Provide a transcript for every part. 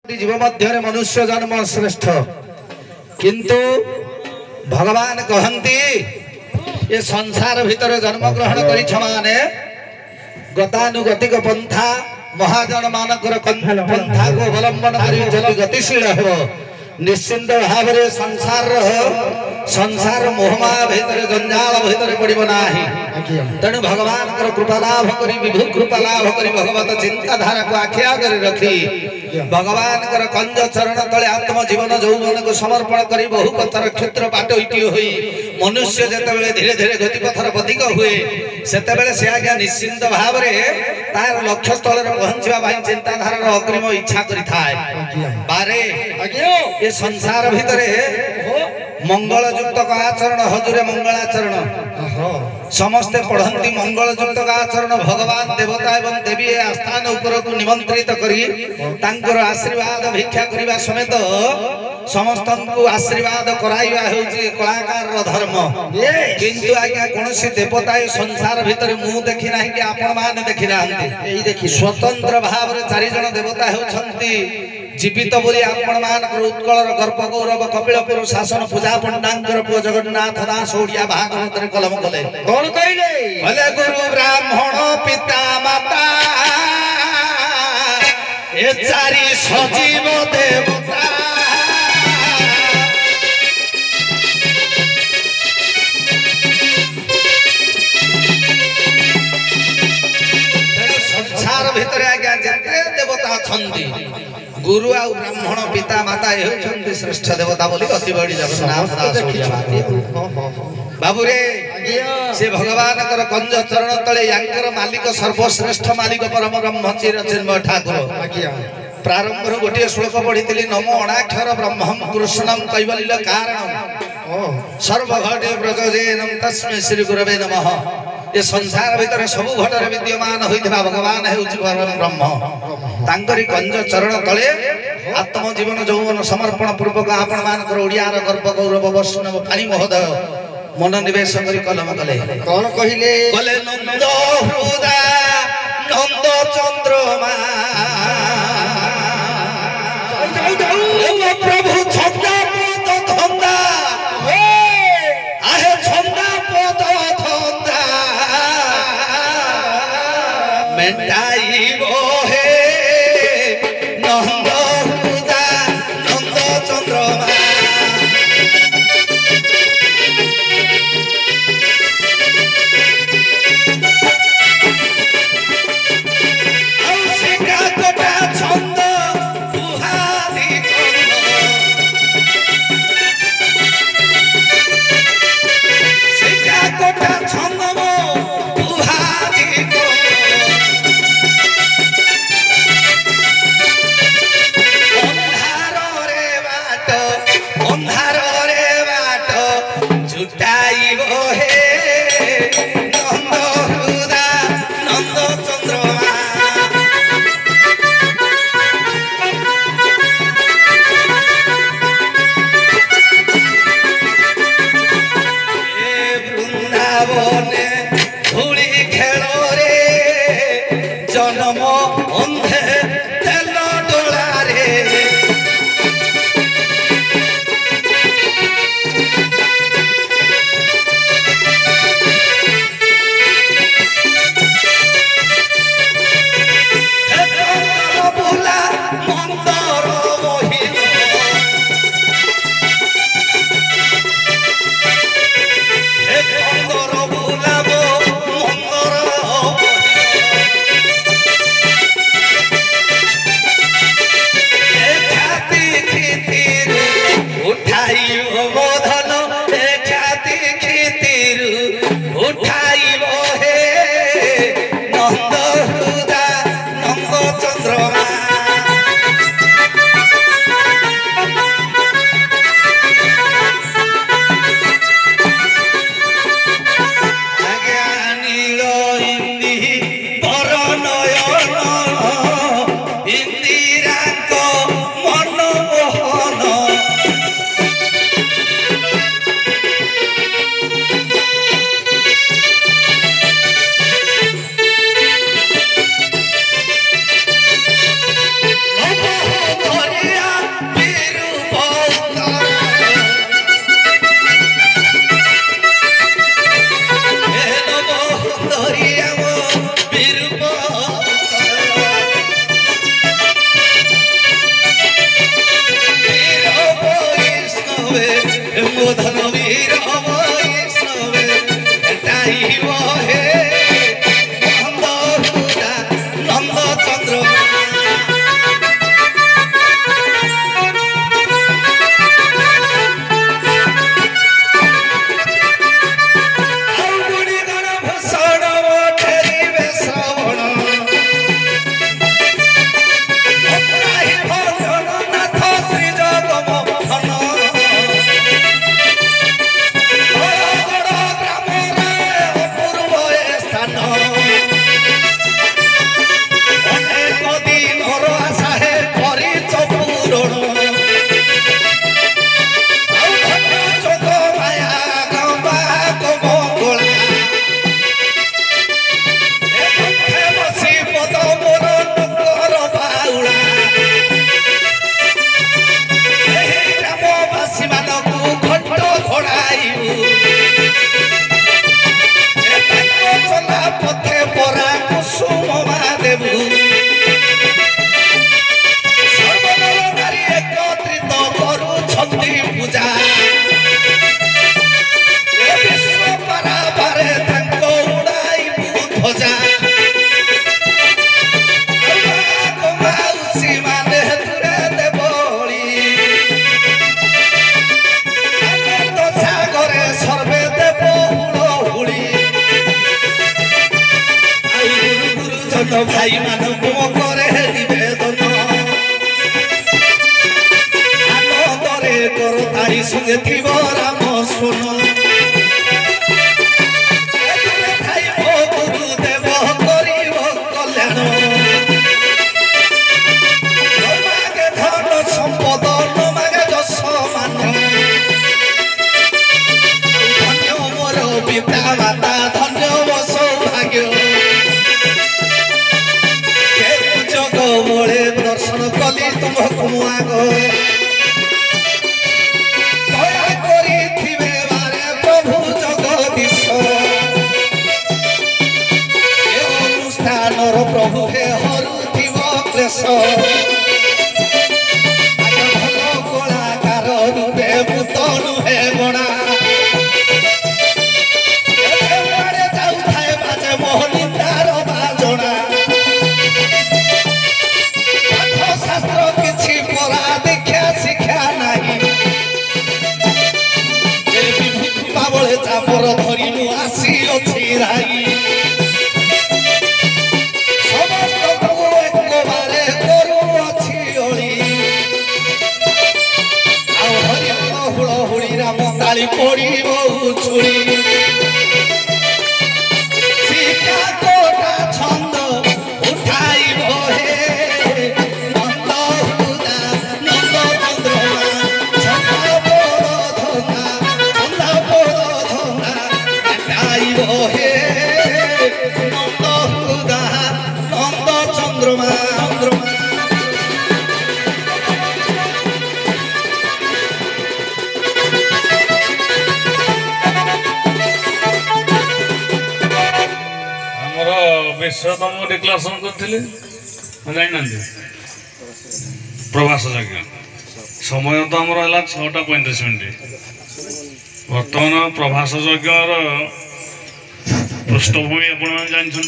जीव मध्य मनुष्य जन्म श्रेष्ठ किंतु भगवान कहती ये संसार भितर जन्म ग्रहण करिछमाने गतानुगतिक पंथा महाजन मानकर पंथा को अवलंबन करी जदि गतिशील हो निश्चिंत भाव रे संसार मोहमा भितर जंजाल भितर पड़िबो नाही। तेणु भगवान कृपा लाभ करी विभु कृपा लाभ करी भगवत चिंताधारा को आखिया कर रखी भगवान कंज चरण तले आत्म जीवन यौवन को समर्पण करी बहु पथर क्षुद्र पाटोटी हुई मनुष्य जेतेबेले धीरे धीरे गतिपथर अधिक हुए सेतेबेले से आज्ञा निश्चिंत भाव रे तार लक्ष्य स्थल पहुंचवा भाई चिंताधारा अग्रिम इच्छा करि थाए बारे ये संसार भितरे मंगल युक्त आचरण हजूरे मंगलाचरण समस्ते पढ़ती मंगल युक्त आचरण भगवान देवता एवं देवी आस्थान उपर को निमंत्रित करी तांकर आशीर्वाद भिक्षा करने समेत समस्त को आशीर्वाद कराइबा हेउची कलाकार धर्म किंतु आज्ञा कोनोसी देवता संसार भितर मु देखि नाही कि आपण मान देखि नाहंती एई देखि स्वतंत्र भाव रे चारि जण देवता हेउछंती जीवित बोली आपण मान उत्कलर गर्भ गौरव कपिलपुर शासन पूजा पंडांकर पुओ जगन्नाथ दास ओडिया भागवत रे कलम कले कोन कइले भले गुरु ब्राह्मण पिता माता ए चारि सजीव देवता संसार भितर आज्ञा जते देवता छंदी गुरु आ ब्राह्मण पिता माता हे श्रेष्ठ देवता बोली अति बड़ी जगन्नाथ दास बाबू रे से भगवान कर कंज चरण तले यांकर मालिक सर्वश्रेष्ठ मालिक परम ब्रह्म चिन्मय ठाकुर प्रारंभ गोटे श्लोक पढ़ी नमो अणाक्षर ब्रह्मं कृष्णं कैवल्य कारण सर्वघटे व्रजेनम तस्मै श्री गुरवे नमः। ये संसार भीतर सबु घटर विद्यमान होइथिबा भगवान हेउछि परम ब्रह्म तांकरी कंज चरण तले आत्म जीवन यौवन समर्पण पूर्वक आपण मानकर ओडियार गर्व गौरव वैष्णव पानी महोदय मन निवेश करी कलम कले कोन कहिले कले नंद हृदा नंद चंद्रमा प्रभु छंदा पद धंदा आहे छंदा पद धंदा मेटाई हे नंद हृदा नंद चंद्रमा औ सिका भाई मानक करे निवेदन आनंदरे करो तारी संगे थिब राम सुन भाई मो गुरुदेव करिब कल्याण नमागे धन संपद नमागे यश मान धन्य मोर पिता माता धन्य मो सौभाग्य जग मोड़े दर्शन कली तुमको आग दया करी बारे प्रभु जगदीश अनुष्ठान प्रभु हे हरुथिव क्लेश भल कलाकार रूपे भूतनु हे गणा जाऊए बाजे मोहनितार बाजणा शास्त्र किछि परा देखा शिक्षा नहीं बाबले चापर धरी मु आसी अछि राई समस्त प्रभु एक बारे करू अछि ओली आ हरि हुळ हुळी राम ताली पड़ी बहु छुरी शिक्षा कोटा छंद उठाई बहे विश्वतम डिक्लेरेशन करथिले जाना प्रवास यज्ञ समय तो आमर है 6:35 मिनट बर्तमान प्रवास यज्ञ पृष्ठभूमि आप जानते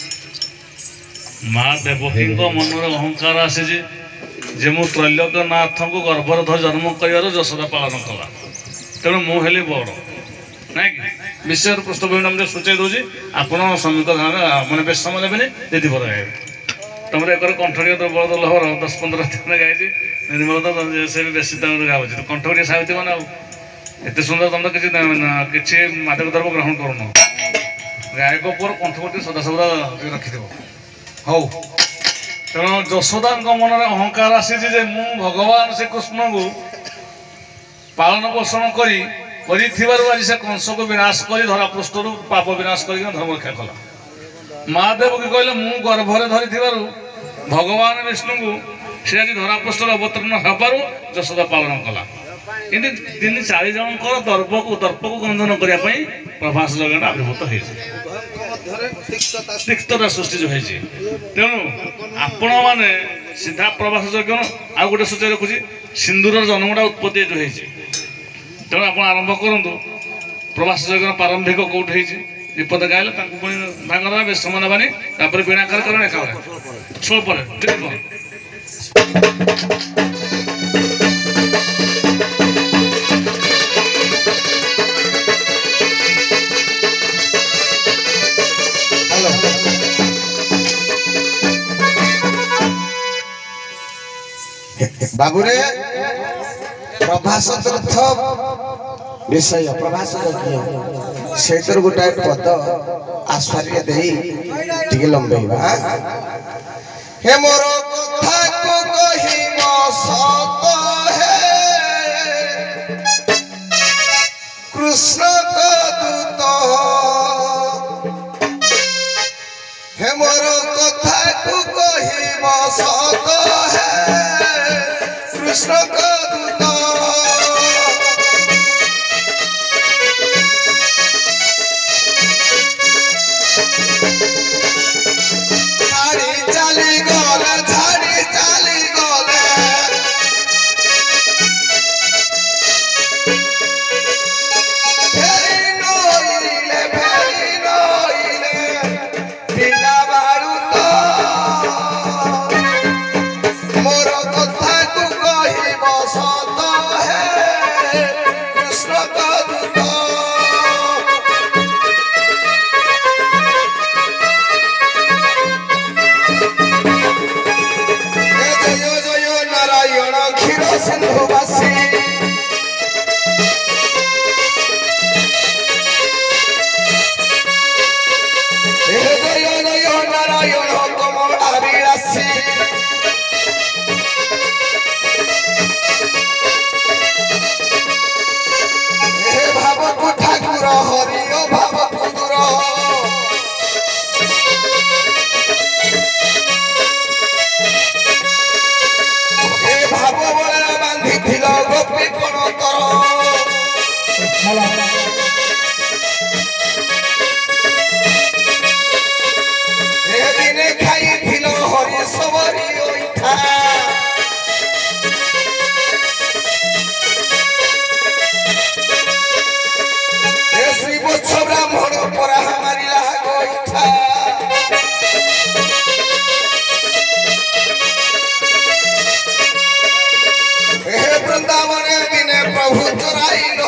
माँ देवकी मनर अहंकार आसी जे मु त्रैलोक्यनाथ को गर्भर धर जन्म कर यशोदा पालन कला तेणु मुझे बड़ ना कि विषय पृष्ठभूमि मुझे सूचाई दूसरी आपण श्रमिक मैंने बेस समय देवे दीदी पर तुम एक कंठरी दुर्बल लहर 10-15 दिन गाई निर्मल तो से भी बेसी गाँव तो कंठरी सावित ना एत सुंदर तुम तो किसी मादक द्रव्य ग्रहण करूनु गायक पुअर कंठवटी सदासदा रखि हौ तेणु यशोदा मनरे अहंकार आसी मु भगवान श्रीकृष्ण को पालन पोषण करी आज से कंस को विनाश कर धरा पृष्ठ पाप विनाश कर धर्म रक्षा कला महादेव की कहले मु गर्भरे धरी भगवान विष्णु को सी आज धरा पृष्ठ अवतीर्ण होबार यशोदा पालन कला इति 3-4 जन दर्प को गंधन करने प्रभास जगह आविर्भूत हो तिक्तता सृष्टि जो है तेणु आपण मैंने सीधा प्रभास यज्ञ आ गोटे सूचना रखुच्छी सिंदूर जन्मटा उत्पत्ति जो है तेणु आप आरंभ करूँ प्रवास यज्ञ प्रारंभिक कौटी विपद गाइले भाग देवा बेस समय नानी बीणाकार करें एका स्वल्प बाबुरे प्रभास तीर्थ विषय प्रभास से गोटे पद आश्चर्य दे लंबेवा हे मोर कथा को कहिब सत है कृष्ण का दूत हे मोर कथा को कहिब सत है कृष्ण का दूत झाड़ी चली गले फेरी नइले बिना बारूद मोर कथा तू कहिब क्षीर सिंधुवासी नारायण कमलासी भावकु ठाकुर हरि भावकु दूर भाव बड़ा बांधी गोपी कोण दिने खाई हरि सबरी ओठा शिव ब्राह्मण परा मारिला गोइठा वृंदावन दिने प्रभु चोराई